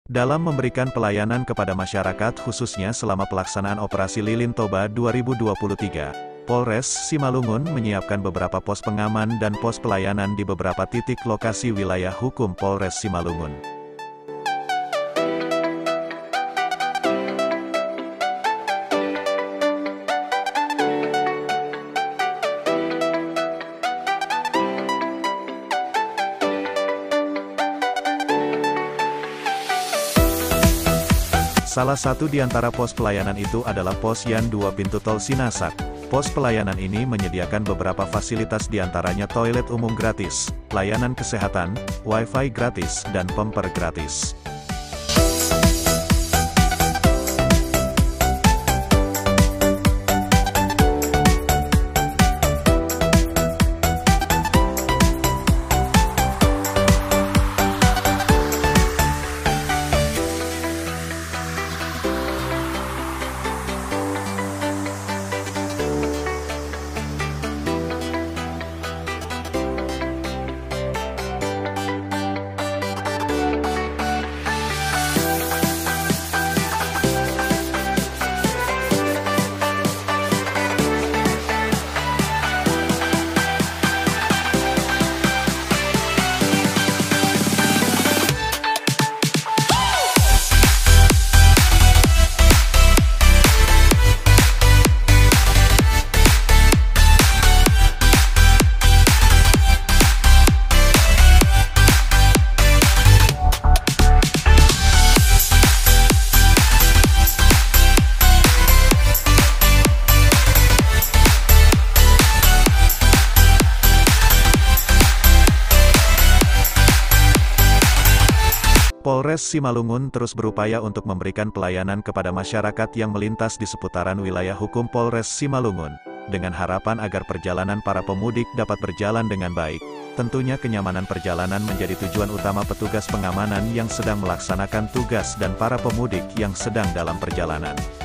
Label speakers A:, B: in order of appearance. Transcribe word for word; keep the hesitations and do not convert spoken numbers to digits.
A: Dalam memberikan pelayanan kepada masyarakat khususnya selama pelaksanaan Operasi Lilin Toba dua ribu dua puluh tiga, Polres Simalungun menyiapkan beberapa pos pengaman dan pos pelayanan di beberapa titik lokasi wilayah hukum Polres Simalungun. Salah satu di antara pos pelayanan itu adalah pos Yan dua pintu tol Sinasak. Pos pelayanan ini menyediakan beberapa fasilitas diantaranya toilet umum gratis, layanan kesehatan, wifi gratis, dan pemper gratis. Polres Simalungun terus berupaya untuk memberikan pelayanan kepada masyarakat yang melintas di seputaran wilayah hukum Polres Simalungun, dengan harapan agar perjalanan para pemudik dapat berjalan dengan baik. Tentunya kenyamanan perjalanan menjadi tujuan utama petugas pengamanan yang sedang melaksanakan tugas dan para pemudik yang sedang dalam perjalanan.